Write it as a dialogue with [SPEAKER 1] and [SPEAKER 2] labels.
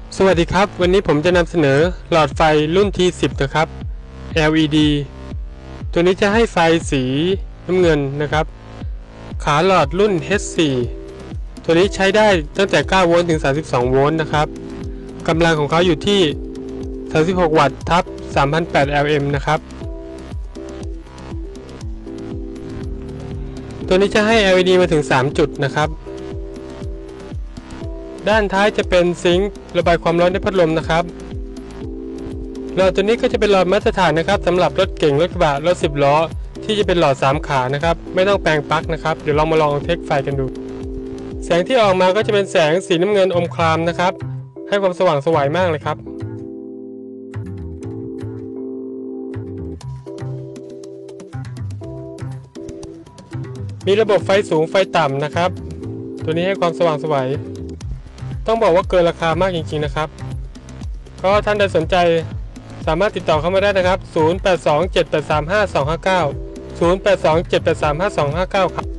[SPEAKER 1] สวัสดีครับวันนี้ผมจะนำเสนอหลอดไฟรุ่น T10 นะครับ LED ตัวนี้จะให้ไฟสีน้ำเงินนะครับขาหลอดรุ่น H4 ตัวนี้ใช้ได้ตั้งแต่9โวลต์ถึง32โวลต์นะครับกำลังของเขาอยู่ที่36วัตต์ทับ3,800 lm นะครับตัวนี้จะให้ LED มาถึง3จุดนะครับด้านท้ายจะเป็นซิงค์ระบายความร้อนด้วยพัดลมนะครับหลอดตัวนี้ก็จะเป็นหลอดมาตรฐานนะครับสำหรับรถเก๋งรถกระบะรถ10ล้อที่จะเป็นหลอด3ขานะครับไม่ต้องแปลงปลั๊กนะครับเดี๋ยวเรามาลองเทสไฟกันดูแสงที่ออกมาก็จะเป็นแสงสีน้ำเงินอมครามนะครับให้ความสว่างไสวมากเลยครับมีระบบไฟสูงไฟต่ำนะครับตัวนี้ให้ความสว่างไสวต้องบอกว่าเกินราคามากจริงๆนะครับก็ท่านใดสนใจสามารถติดต่อเข้ามาได้นะครับ0827835259 0827835259ครับ